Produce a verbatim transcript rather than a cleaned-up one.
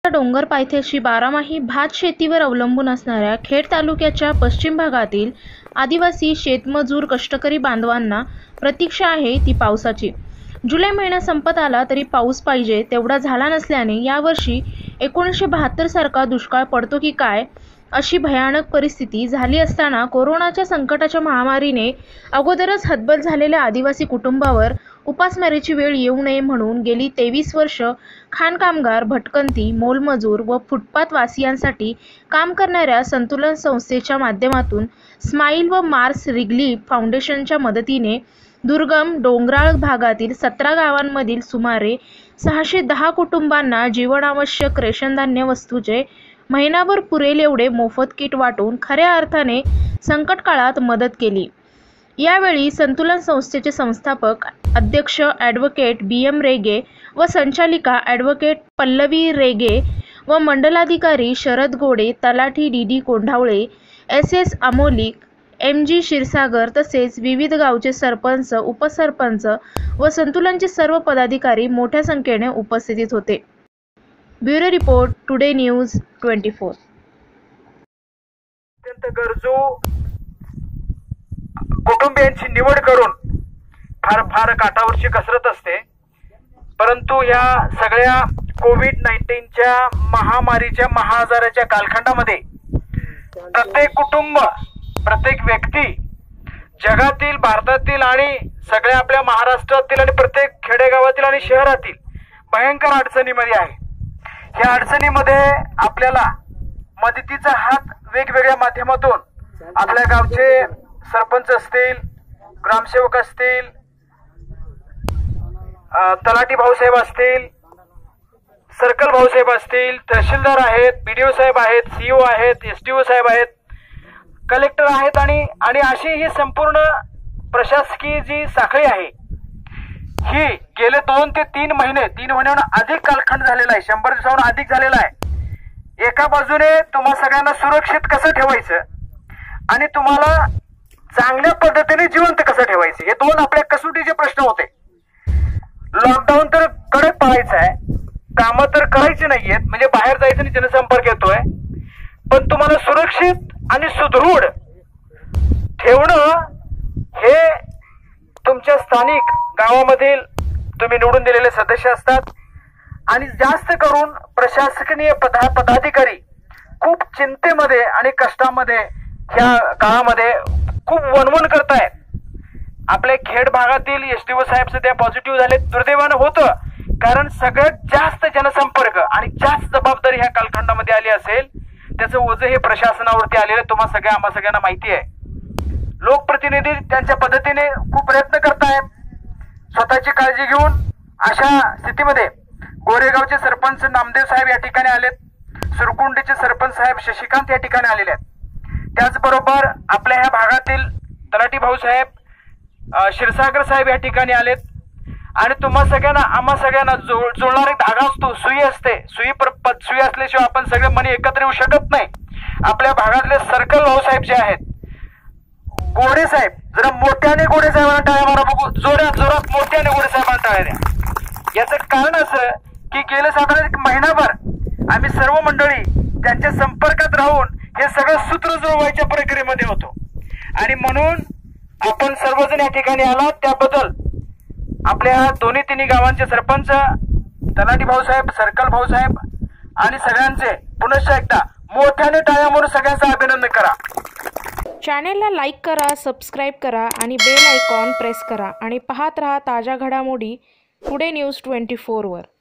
डोंगर पायथ्याशी बारामाही भात शेतीवर अवलंबून असणाऱ्या खेड तालुक्याच्या पश्चिम भागातील आदिवासी शेतमजूर कष्टकरी बांधवांना प्रतीक्षा आहे ती पावसाची। जुलै महिना संपत आला तरी पाऊस पाहिजे तेवढा झाला नसल्याने यावर्षी एकोणीसशे बहात्तर सारखा दुष्काळ पडतो की काय अशी भयानक परिस्थिती झाली असताना कोरोनाच्या संकटाच्या महामारीने अगोदरच हतबल झालेल्या आदिवासी कुटुंबावर उपासमारीची वेळ येऊ नये म्हणून गेली तेवीस वर्ष खाण कामगार, भटकंती, मोलमजूर व फुटपाथ वासियांसाठी काम करणाऱ्या संतुलन संस्थेच्या माध्यमातून स्माईल व मार्स रिलीफ फाउंडेशनच्या मदतीने दुर्गम डोंगराळ भागातील सतरा गावांमधील सुमारे सहाशे दहा कुटुंबांना जीवनावश्यक रेशनधान्य वस्तूचे महिनाभर पुरेल एवढे मोफत किट वाटून खऱ्या अर्थाने संकट काळात मदत केली। यावेळी संतुलन संस्थेचे संस्थापक अध्यक्ष ॲडव्होकेट बी एम रेगे व संचालिका ॲडव्होकेट पल्लवी रेगे व मंडलाधिकारी शरद गोडे, तलाठी D D Kondhawale, S S Amolik, M G Kshirsagar तसेच विविध गावचे सरपंच, उपसरपंच व संतुलनचे सर्व पदाधिकारी मोठ्या संख्येने उपस्थित होते। Bureau report, today news twenty four. अत्यंत गरजू कुटुंबियांची निवड करून फार फार काठावरची कसरत असते, परंतु या सगळ्या कोविड नाईन्टीनच्या महामारीच्या महाआजाराच्या कालखंडामध्ये प्रत्येक कुटुंब, प्रत्येक व्यक्ती जगातील, भारतातील आणि सगळ्या आपल्या महाराष्ट्रातील आणि प्रत्येक खेडेगावातील आणि शहरातील भयंकर अडचणीमध्ये आहे। या अडचणीमध्ये आपल्याला मदतीचा हात वेगवेगळ्या माध्यमातून आपल्या गावचे सरपंच असतील, ग्रामसेवक असतील, तलाठी भाऊसाहेब असतील, सर्कल भाऊसाहेब असतील, तहसीलदार आहेत, बी डी ओ साहेब आहेत, सी ओ आहेत, एस डी ओ साहेब आहेत, कलेक्टर आहेत आणि आणि अशी ही संपूर्ण प्रशासकीय जी साखळी आहे ही गेले दोन ते तीन महिने तीन महिन्याहून अधिक कालखंड झालेला आहे, शंभर दिवसाहून अधिक झालेला आहे। एका बाजूने तुम्हा सगळ्यांना सुरक्षित कसं ठेवायचं आणि तुम्हाला चांगल्या पद्धतीने जिवंत कसं ठेवायचं, हे दोन आपल्या कसोटीचे प्रश्न होते। लॉकडाऊन तर कडक पाळायचं आहे, कामं तर करायची नाहीयेत, म्हणजे बाहेर जायचं आणि जनसंपर्क येतोय, पण तुम्हाला सुरक्षित आणि सुदृढ ठेवणं हे तुमच्या स्थानिक गावामधील तुम्ही निवडून दिलेले सदस्य असतात आणि जास्त करून प्रशासकीय पदा पदाधिकारी खूप चिंतेमध्ये आणि कष्टामध्ये ह्या काळामध्ये खूप वणवण करतायत। आपल्या खेड भागातील एस टी ओ साहेब सध्या पॉझिटिव्ह झाले, दुर्दैवानं होतं, कारण सगळ्यात जास्त जनसंपर्क आणि जास्त जबाबदारी ह्या कालखंडामध्ये आली असेल त्याचं ओझं हे प्रशासनावरती आलेलं तुम्हा सगळ्या आम्हा सगळ्यांना माहिती आहे। लोकप्रतिनिधी त्यांच्या पद्धतीने खूप प्रयत्न करतायत स्वतःची काळजी घेऊन। अशा स्थितीमध्ये गोरेगावचे सरपंच नामदेव साहेब या ठिकाणी आलेत, सुरकुंडीचे सरपंच साहेब शशिकांत या ठिकाणी आलेले आहेत, त्याचबरोबर आपल्या ह्या भागातील तलाठी भाऊसाहेब क्षीरसागर साहेब या ठिकाणी आलेत आणि तुम्हा सगळ्यांना आम्हा सगळ्यांना जोड जोडणारा एक धागा असतो, सुई असते, सुई सुई असल्याशिवाय आपण सगळे मनी एकत्र येऊ शकत नाही। आपल्या भागातले सर्कल भाऊसाहेब जे आहेत, गोडे साहेब, जरा मोठ्याने गोडे साहेबांना टाळ्या मारा बघू, जोरात जोरात मोठ्याने गोडे साहेबांना टाळ्या द्या। याचं कारण असं की गेले साधारण एक महिनाभर आम्ही सर्व मंडळी त्यांच्या संपर्कात राहून हे सगळं सूत्र जुळवायच्या प्रक्रियेमध्ये होतो आणि म्हणून आपण सर्वजण या ठिकाणी आलात त्याबद्दल आपल्या दोन्ही तिन्ही गावांचे सरपंच, तलाठी भाऊसाहेब, सर्कल भाऊसाहेब आणि सगळ्यांचे पुनश्च एकदा मोठ्याने टाळ्या मारून सगळ्यांचं अभिनंदन करा। चॅनेलला लाईक करा, सबस्क्राईब करा आणि बेल आयकॉन प्रेस करा आणि पाहत रहा ताज्या घडामोडी टुडे न्यूज ट्वेंटी फोर वर।